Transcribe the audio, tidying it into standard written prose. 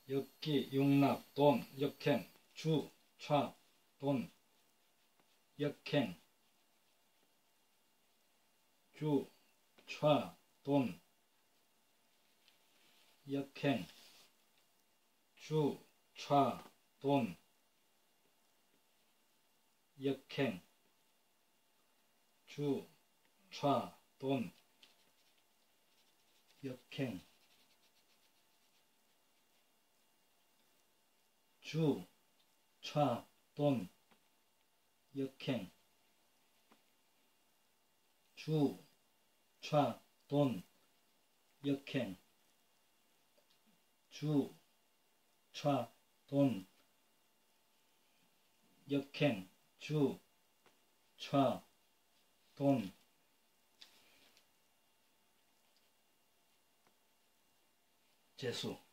엮기, 용납, 돈, 역행, 주, 차, 돈, 역행, 주, 차, 돈, 역행, 주, 차, 돈, 역행, 주, 차, 돈, 역행, 주, 차, 돈, 역행, 주, 차, 돈, 역행, 주, 차, 돈, 역행, 주, 차, 돈, 재수.